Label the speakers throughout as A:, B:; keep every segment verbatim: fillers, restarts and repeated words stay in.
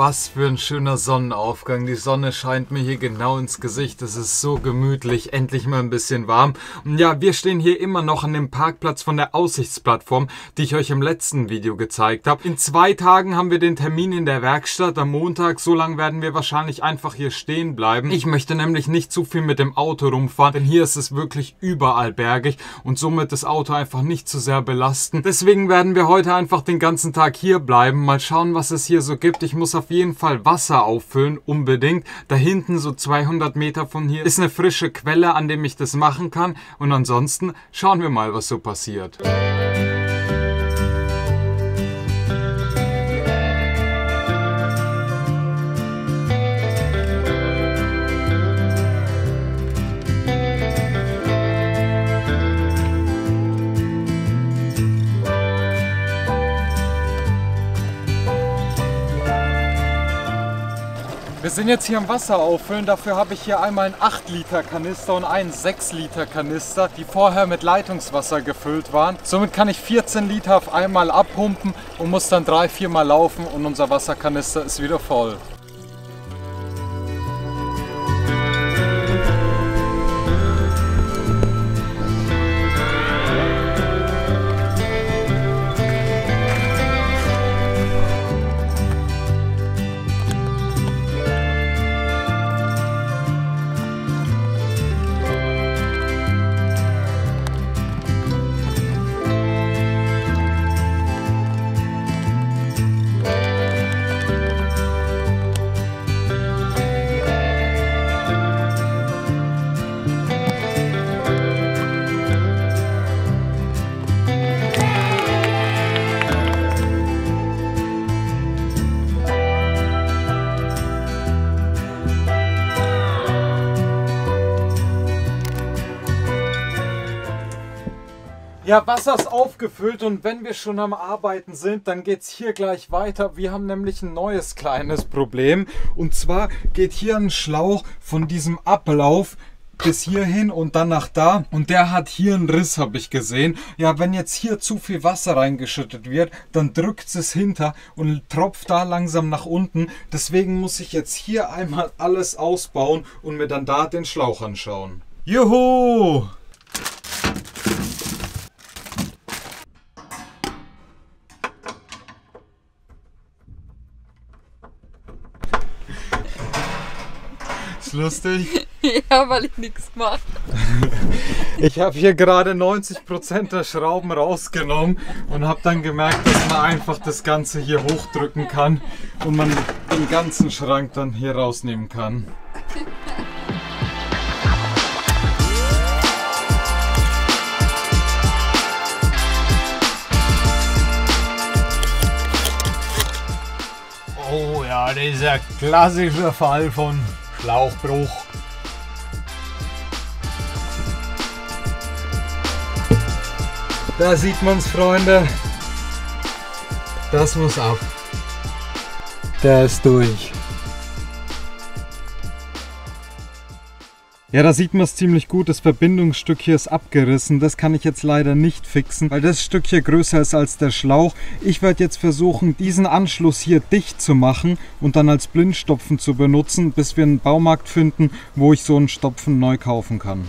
A: Was für ein schöner Sonnenaufgang. Die Sonne scheint mir hier genau ins Gesicht. Es ist so gemütlich, endlich mal ein bisschen warm. Und ja, wir stehen hier immer noch an dem Parkplatz von der Aussichtsplattform, die ich euch im letzten Video gezeigt habe. In zwei Tagen haben wir den Termin in der Werkstatt. Am Montag, so lange werden wir wahrscheinlich einfach hier stehen bleiben. Ich möchte nämlich nicht zu viel mit dem Auto rumfahren, denn hier ist es wirklich überall bergig und somit das Auto einfach nicht zu sehr belasten. Deswegen werden wir heute einfach den ganzen Tag hier bleiben. Mal schauen, was es hier so gibt. Ich muss auf jeden Fall Wasser auffüllen, unbedingt. Da hinten, so zweihundert Meter von hier, ist eine frische Quelle, an dem ich das machen kann. Und ansonsten schauen wir mal, was so passiert. Wir sind jetzt hier am Wasser auffüllen, dafür habe ich hier einmal einen acht Liter Kanister und einen sechs Liter Kanister, die vorher mit Leitungswasser gefüllt waren. Somit kann ich vierzehn Liter auf einmal abpumpen und muss dann drei, vier Mal laufen und unser Wasserkanister ist wieder voll. Ja, Wasser ist aufgefüllt und wenn wir schon am Arbeiten sind, dann geht es hier gleich weiter. Wir haben nämlich ein neues kleines Problem. Und zwar geht hier ein Schlauch von diesem Ablauf bis hierhin und dann nach da. Und der hat hier einen Riss, habe ich gesehen. Ja, wenn jetzt hier zu viel Wasser reingeschüttet wird, dann drückt es hinter und tropft da langsam nach unten. Deswegen muss ich jetzt hier einmal alles ausbauen und mir dann da den Schlauch anschauen. Juhu! Lustig.
B: Ja, weil ich nichts mache.
A: Ich habe hier gerade neunzig Prozent der Schrauben rausgenommen und habe dann gemerkt, dass man einfach das Ganze hier hochdrücken kann und man den ganzen Schrank dann hier rausnehmen kann.
C: Oh ja, dieser klassische Fall von Schlauchbruch.
A: Da sieht man's, Freunde. Das muss ab. Der ist durch. Ja, da sieht man es ziemlich gut. Das Verbindungsstück hier ist abgerissen. Das kann ich jetzt leider nicht fixen, weil das Stück hier größer ist als der Schlauch. Ich werde jetzt versuchen, diesen Anschluss hier dicht zu machen und dann als Blindstopfen zu benutzen, bis wir einen Baumarkt finden, wo ich so einen Stopfen neu kaufen kann.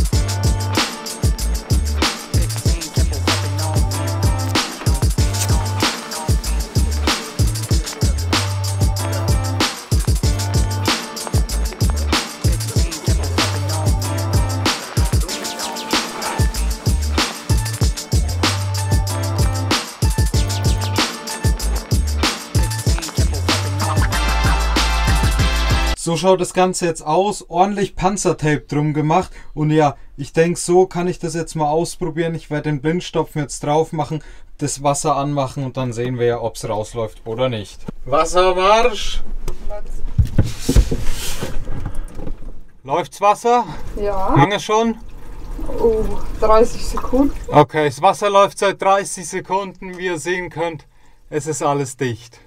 A: So schaut das Ganze jetzt aus, ordentlich Panzertape drum gemacht und ja, ich denke, so kann ich das jetzt mal ausprobieren. Ich werde den Blindstopfen jetzt drauf machen, das Wasser anmachen und dann sehen wir ja, ob es rausläuft oder nicht. Wassermarsch! Läuft's Wasser?
B: Ja.
A: Lange schon?
B: Oh, dreißig Sekunden.
A: Okay, das Wasser läuft seit dreißig Sekunden, wie ihr sehen könnt, es ist alles dicht.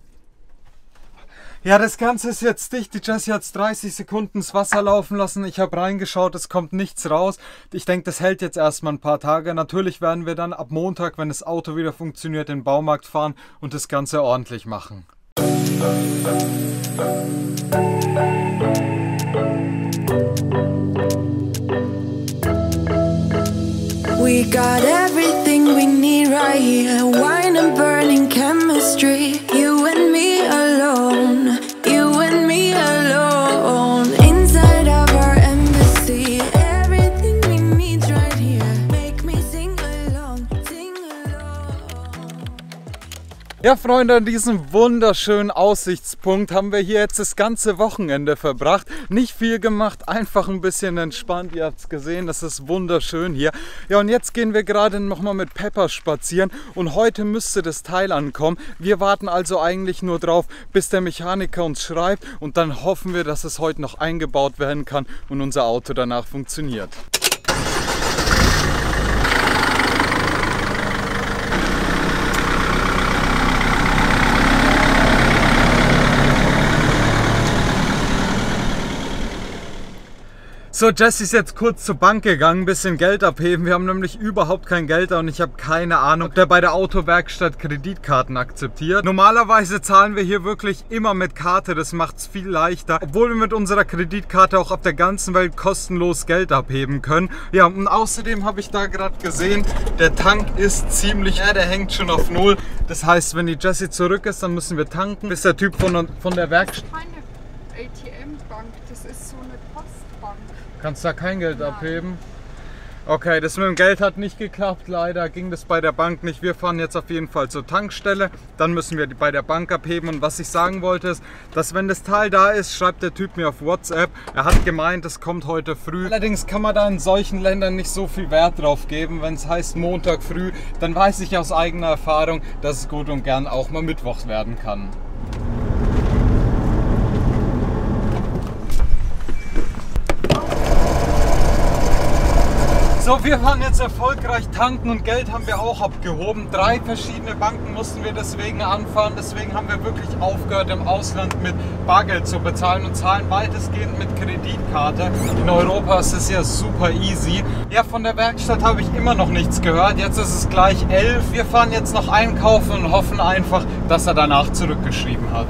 A: Ja, das Ganze ist jetzt dicht. Die Jessie hat dreißig Sekunden das Wasser laufen lassen. Ich habe reingeschaut, es kommt nichts raus. Ich denke, das hält jetzt erstmal ein paar Tage. Natürlich werden wir dann ab Montag, wenn das Auto wieder funktioniert, in den Baumarkt fahren und das Ganze ordentlich machen.
D: We got everything we need right here. Wine and burning chemistry. You and me alone. You and me alone. Inside of our embassy. Everything we need right here. Make me sing along, sing along.
A: Ja, Freunde, an diesem wunderschönen Aussichtspunkt haben wir hier jetzt das ganze Wochenende verbracht. Nicht viel gemacht, einfach ein bisschen entspannt. Ihr habt es gesehen, das ist wunderschön hier. Ja, und jetzt gehen wir gerade nochmal mit Pepper spazieren und heute müsste das Teil ankommen. Wir warten also eigentlich nur drauf, bis der Mechaniker uns schreibt und dann hoffen wir, dass es heute noch eingebaut werden kann und unser Auto danach funktioniert. So, Jesse ist jetzt kurz zur Bank gegangen, ein bisschen Geld abheben. Wir haben nämlich überhaupt kein Geld da und ich habe keine Ahnung, ob der bei der Autowerkstatt Kreditkarten akzeptiert. Normalerweise zahlen wir hier wirklich immer mit Karte, das macht es viel leichter. Obwohl wir mit unserer Kreditkarte auch auf der ganzen Welt kostenlos Geld abheben können. Ja, und außerdem habe ich da gerade gesehen, der Tank ist ziemlich, ja, der hängt schon auf Null. Das heißt, wenn die Jessie zurück ist, dann müssen wir tanken, bis der Typ von, von der Werkstatt...
B: Keine A T M-Bank, das ist so eine Postbank.
A: Kannst da kein Geld
B: Nein.
A: abheben? Okay, das mit dem Geld hat nicht geklappt, leider ging das bei der Bank nicht. Wir fahren jetzt auf jeden Fall zur Tankstelle, dann müssen wir die bei der Bank abheben. Und was ich sagen wollte ist, dass wenn das Teil da ist, schreibt der Typ mir auf WhatsApp. Er hat gemeint, es kommt heute früh. Allerdings kann man da in solchen Ländern nicht so viel Wert drauf geben. Wenn es heißt Montag früh, dann weiß ich aus eigener Erfahrung, dass es gut und gern auch mal Mittwoch werden kann. So, wir waren jetzt erfolgreich tanken und Geld haben wir auch abgehoben. Drei verschiedene Banken mussten wir deswegen anfahren. Deswegen haben wir wirklich aufgehört, im Ausland mit Bargeld zu bezahlen und zahlen weitestgehend mit Kreditkarte. In Europa ist es ja super easy. Ja, von der Werkstatt habe ich immer noch nichts gehört. Jetzt ist es gleich elf. Wir fahren jetzt noch einkaufen und hoffen einfach, dass er danach zurückgeschrieben hat.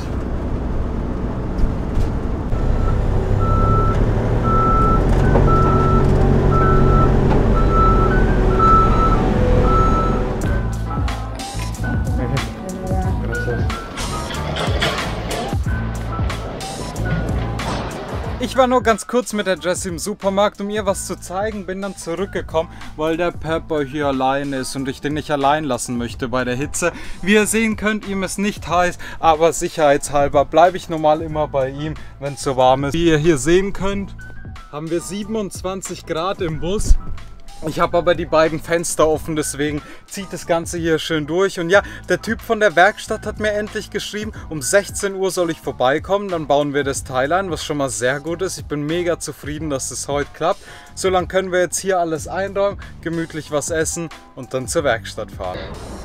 A: Ich war nur ganz kurz mit der Jessie im Supermarkt, um ihr was zu zeigen, bin dann zurückgekommen, weil der Pepper hier allein ist und ich den nicht allein lassen möchte bei der Hitze. Wie ihr sehen könnt, ihm ist nicht heiß, aber sicherheitshalber bleibe ich normal immer bei ihm, wenn es so warm ist. Wie ihr hier sehen könnt, haben wir siebenundzwanzig Grad im Bus. Ich habe aber die beiden Fenster offen, deswegen zieht das Ganze hier schön durch. Und ja, der Typ von der Werkstatt hat mir endlich geschrieben, um sechzehn Uhr soll ich vorbeikommen, dann bauen wir das Teil ein, was schon mal sehr gut ist. Ich bin mega zufrieden, dass es heute klappt. So lange können wir jetzt hier alles einräumen, gemütlich was essen und dann zur Werkstatt fahren.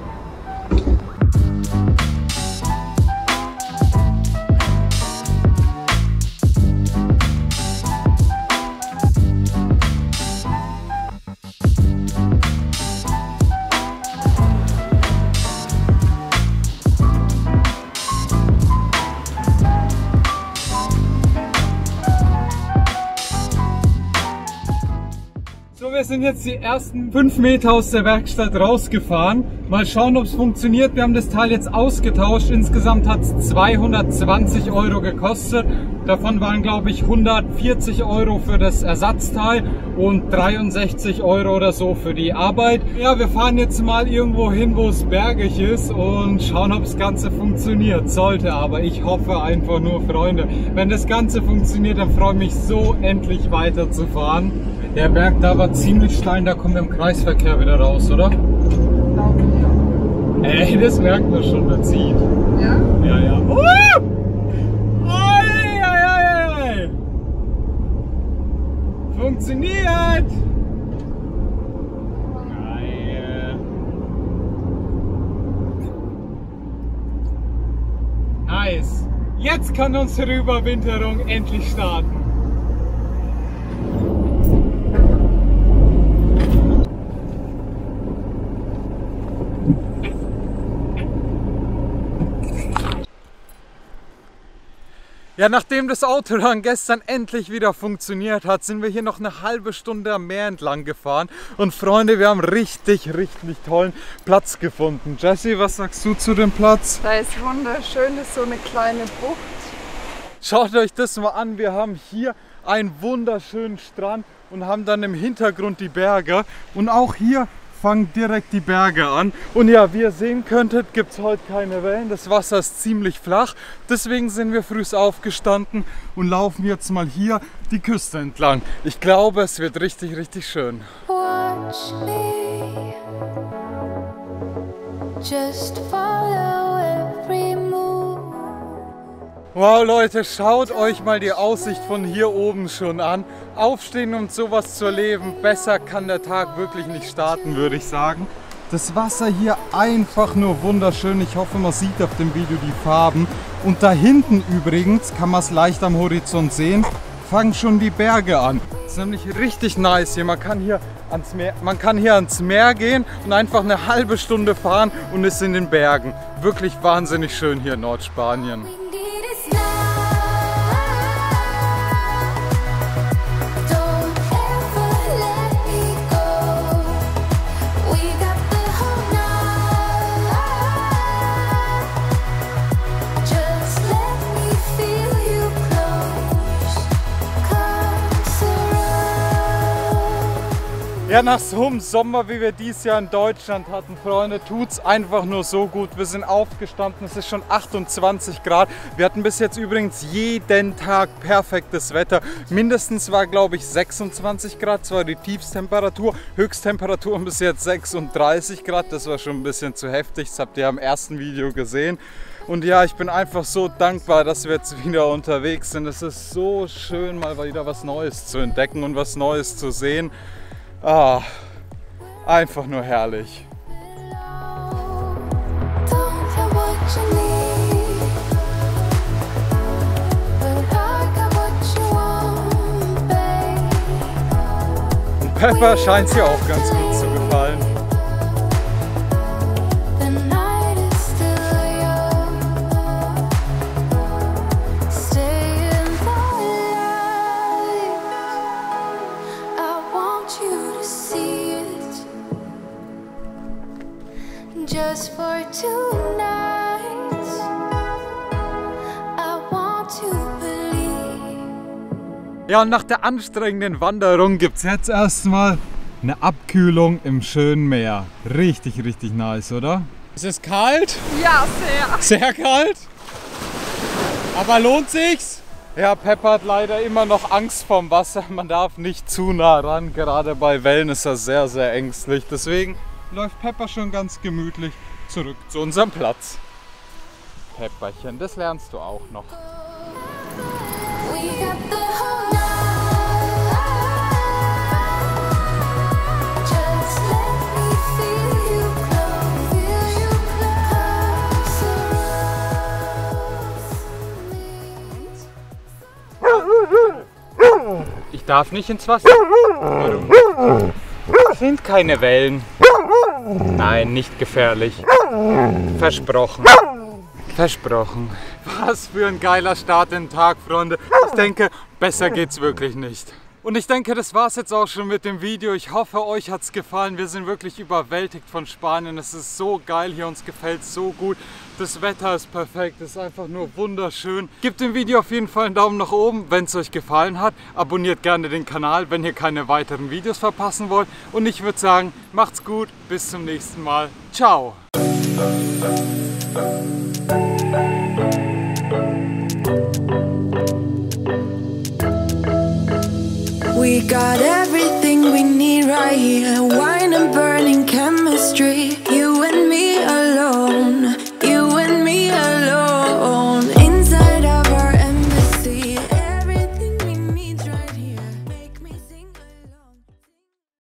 A: Wir sind jetzt die ersten fünf Meter aus der Werkstatt rausgefahren. Mal schauen, ob es funktioniert. Wir haben das Teil jetzt ausgetauscht. Insgesamt hat es zweihundertzwanzig Euro gekostet. Davon waren, glaube ich, hundertvierzig Euro für das Ersatzteil und dreiundsechzig Euro oder so für die Arbeit. Ja, wir fahren jetzt mal irgendwo hin, wo es bergig ist und schauen, ob das Ganze funktioniert. Sollte aber. Ich hoffe einfach nur, Freunde. Wenn das Ganze funktioniert, dann freue ich mich so, endlich weiterzufahren. Der Berg da war ziemlich steil, da kommen wir im Kreisverkehr wieder raus, oder? Ey, das merkt man schon, der zieht.
B: Ja?
A: Ja, ja. Uh! Oi, oi, oi, oi. Funktioniert! Geil. Nice. Jetzt kann unsere Überwinterung endlich starten. Ja, nachdem das Autorennen gestern endlich wieder funktioniert hat, sind wir hier noch eine halbe Stunde am Meer entlang gefahren. Und Freunde, wir haben richtig, richtig tollen Platz gefunden. Jessie, was sagst du zu dem Platz?
B: Da ist wunderschön, ist so eine kleine Bucht.
A: Schaut euch das mal an, wir haben hier einen wunderschönen Strand und haben dann im Hintergrund die Berge. Und auch hier fangen direkt die Berge an. Und ja, wie ihr sehen könntet, gibt es heute keine Wellen. Das Wasser ist ziemlich flach. Deswegen sind wir früh aufgestanden und laufen jetzt mal hier die Küste entlang. Ich glaube, es wird richtig, richtig schön.
D: Watch me, just follow every move.
A: Wow Leute, schaut euch mal die Aussicht von hier oben schon an. Aufstehen und sowas zu erleben, besser kann der Tag wirklich nicht starten, würde ich sagen. Das Wasser hier einfach nur wunderschön. Ich hoffe, man sieht auf dem Video die Farben. Und da hinten übrigens, kann man es leicht am Horizont sehen, fangen schon die Berge an. Das ist nämlich richtig nice hier. Man kann hier ans Meer, man kann hier ans Meer gehen und einfach eine halbe Stunde fahren und ist in den Bergen. Wirklich wahnsinnig schön hier in Nordspanien. Ja, nach so einem Sommer, wie wir dieses Jahr in Deutschland hatten, Freunde, tut es einfach nur so gut. Wir sind aufgestanden, es ist schon achtundzwanzig Grad. Wir hatten bis jetzt übrigens jeden Tag perfektes Wetter. Mindestens war, glaube ich, sechsundzwanzig Grad, das war die Tiefstemperatur. Höchsttemperatur bis jetzt sechsunddreißig Grad, das war schon ein bisschen zu heftig, das habt ihr am ersten Video gesehen. Und ja, ich bin einfach so dankbar, dass wir jetzt wieder unterwegs sind. Es ist so schön, mal wieder was Neues zu entdecken und was Neues zu sehen. Ah, einfach nur herrlich. Und Pepper scheint es hier auch ganz gut zu gefallen.
D: Just for tonight, I want to believe.
A: Ja, und nach der anstrengenden Wanderung gibt es jetzt erstmal eine Abkühlung im schönen Meer. Richtig, richtig nice, oder?
C: Es ist kalt,
B: Ja, sehr.
C: sehr kalt, aber lohnt sich's?
A: Ja, Pepper hat leider immer noch Angst vorm Wasser. Man darf nicht zu nah ran. Gerade bei Wellen ist er sehr, sehr ängstlich. Deswegen läuft Pepper schon ganz gemütlich zurück zu unserem Platz. Pepperchen, das lernst du auch noch.
D: We got the whole night. Just let me feel you close, feel you close.
A: Ich darf nicht ins Wasser. Warum? Es sind keine Wellen. Nein, nicht gefährlich. Versprochen. Versprochen. Was für ein geiler Start in den Tag, Freunde. Ich denke, besser geht's wirklich nicht. Und ich denke, das war's jetzt auch schon mit dem Video. Ich hoffe, euch hat's gefallen. Wir sind wirklich überwältigt von Spanien. Es ist so geil hier, uns gefällt so gut. Das Wetter ist perfekt, es ist einfach nur wunderschön. Gebt dem Video auf jeden Fall einen Daumen nach oben, wenn es euch gefallen hat. Abonniert gerne den Kanal, wenn ihr keine weiteren Videos verpassen wollt. Und ich würde sagen, macht's gut, bis zum nächsten Mal. Ciao!
D: We got everything we need right here. Wine and burning chemistry.